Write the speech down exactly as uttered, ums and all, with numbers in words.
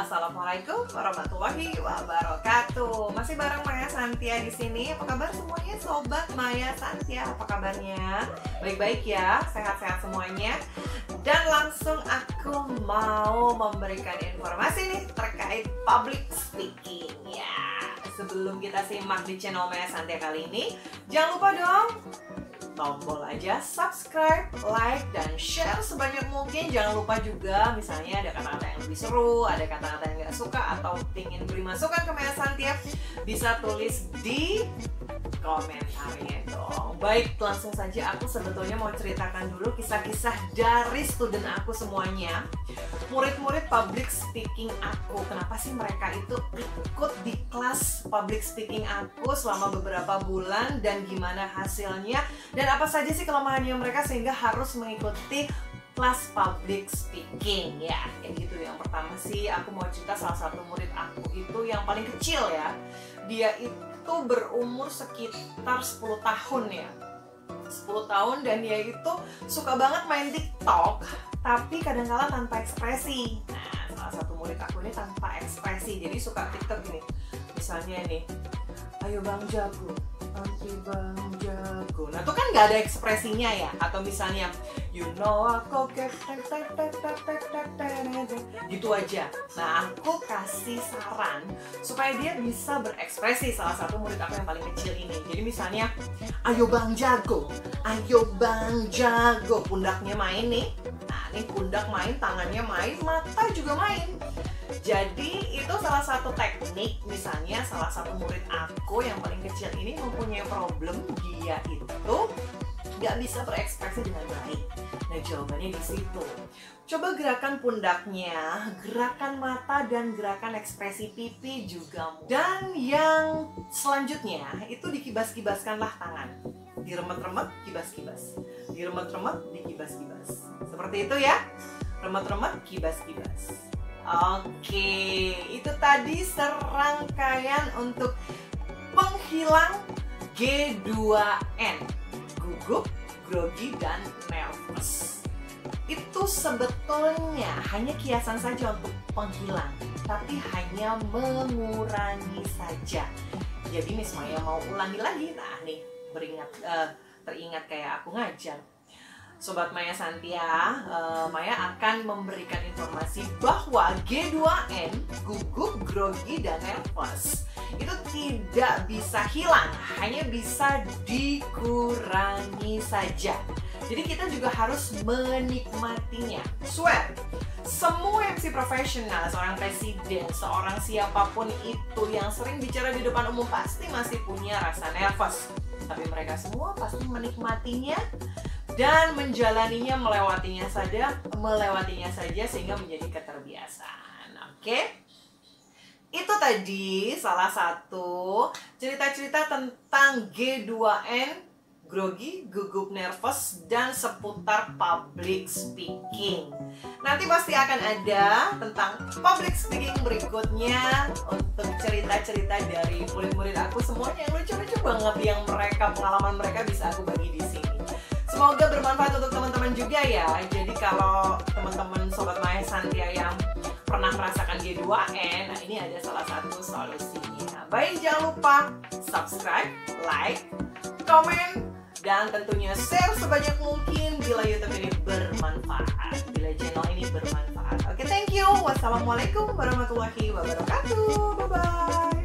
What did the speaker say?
Assalamualaikum warahmatullahi wabarakatuh. Masih bareng Maya Santia di sini. Apa kabar semuanya, sobat Maya Santia? Apa kabarnya? Baik-baik ya, sehat-sehat semuanya. Dan langsung aku mau memberikan informasi nih terkait public speaking ya. Sebelum kita simak di channel Maya Santia kali ini, jangan lupa dong tombol aja subscribe, like, dan share sebanyak mungkin. Jangan lupa juga misalnya ada kata-kata yang lebih seru, ada kata-kata yang gak suka, atau ingin beri masukan ke Maya Santia, bisa tulis di komentarnya dong. Baik, langsung saja aku sebetulnya mau ceritakan dulu kisah-kisah dari student aku semuanya, murid-murid public speaking aku. Kenapa sih mereka itu ikut di kelas public speaking aku selama beberapa bulan, dan gimana hasilnya, dan apa saja sih kelemahannya mereka sehingga harus mengikuti kelas public speaking ya. Kayak gitu. Yang pertama sih aku mau cerita salah satu murid aku itu yang paling kecil ya. Dia itu berumur sekitar sepuluh tahun ya. sepuluh tahun, dan dia itu suka banget main TikTok, tapi kadang-kala tanpa ekspresi. Nah, salah satu murid aku ini tanpa ekspresi, jadi suka TikTok gini. Misalnya nih, ayo Bang Jago, antri Bang Jago. Nah, itu kan nggak ada ekspresinya ya. Atau misalnya, you know aku gitu aja. Nah, aku kasih saran supaya dia bisa berekspresi, salah satu murid aku yang paling kecil ini. Jadi misalnya, ayo Bang Jago, ayo Bang Jago. Pundaknya main nih. Nah, ini pundak main, tangannya main, mata juga main. Jadi itu salah satu teknik. Misalnya salah satu murid aku yang paling kecil ini mempunyai problem, dia itu nggak bisa berekspresi dengan baik. Nah, jawabannya di situ. Coba gerakan pundaknya, gerakan mata, dan gerakan ekspresi pipi juga. Dan yang selanjutnya itu dikibas-kibaskanlah tangan. Diremet-remet, kibas-kibas. Diremet-remet, dikibas-kibas. Seperti itu ya. Remet-remet, kibas-kibas. Oke, itu tadi serangkaian untuk penghilang G dua N. Gugup, grogi, dan nervous. Itu sebetulnya hanya kiasan saja untuk penghilang, tapi hanya mengurangi saja. Jadi Miss Maya mau ulangi lagi. Nah nih, beringat, uh, teringat kayak aku ngajar. Sobat Maya Santia, uh, Maya akan memberikan informasi bahwa G dua N, gugup, grogi, dan nervous itu tidak bisa hilang, hanya bisa dikurangi saja. Jadi kita juga harus menikmatinya. Swear, semua M C profesional, seorang presiden, seorang siapapun itu yang sering bicara di depan umum pasti masih punya rasa nervous. Tapi mereka semua pasti menikmatinya dan menjalaninya, melewatinya saja, melewatinya saja sehingga menjadi keterbiasaan. Oke? Itu tadi salah satu cerita-cerita tentang G dua N, grogi, gugup, nervous, dan seputar public speaking. Nanti pasti akan ada tentang public speaking berikutnya untuk cerita-cerita dari murid-murid aku semuanya yang lucu-lucu banget, yang mereka, pengalaman mereka bisa aku bagi di sini. Semoga bermanfaat untuk teman-teman juga ya. Jadi kalau teman-teman Sobat Maya Santia yang pernah merasakan G dua N, nah ini ada salah satu solusinya. Baik, jangan lupa subscribe, like, komen, dan tentunya share sebanyak mungkin bila YouTube ini bermanfaat, bila channel ini bermanfaat. Oke, thank you. Wassalamualaikum warahmatullahi wabarakatuh. Bye-bye.